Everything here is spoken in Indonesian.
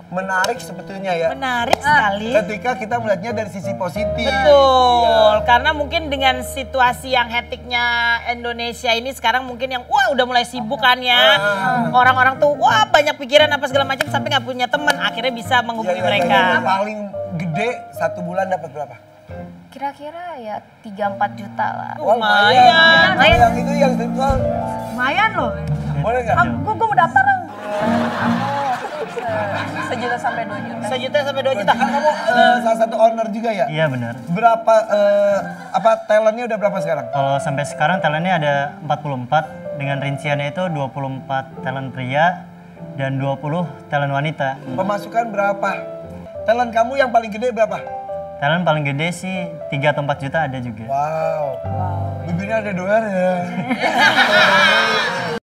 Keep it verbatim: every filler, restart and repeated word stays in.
menarik sebetulnya ya. Menarik sekali. Ketika kita melihatnya dari sisi positif. Betul, ya. Karena mungkin dengan situasi yang hektiknya Indonesia ini sekarang mungkin yang wah udah mulai sibuk kan ya. Orang-orang tuh wah banyak pikiran apa segala macam sampai nggak punya teman, akhirnya bisa menghubungi Ya, ya, mereka. ya, ya. Paling gede satu bulan dapat berapa? Kira-kira ya tiga empat juta lah. Oh, Lumayan. Kalau yang itu yang virtual Lumayan loh. boleh nggak? Gue gue mau daftar dong. Sejuta sampai dua juta. Sejuta sampai dua juta. Kan kamu eh, salah satu owner juga ya? Iya benar. Berapa eh, apa talentnya udah berapa sekarang? Kalau sampai sekarang talentnya ada empat puluh empat, dengan rinciannya itu dua puluh empat talent pria dan dua puluh talent wanita. Pemasukan berapa? Talent kamu yang paling gede berapa? Talent paling gede sih tiga atau empat juta ada juga. Wow. Bibirnya ada dua ya.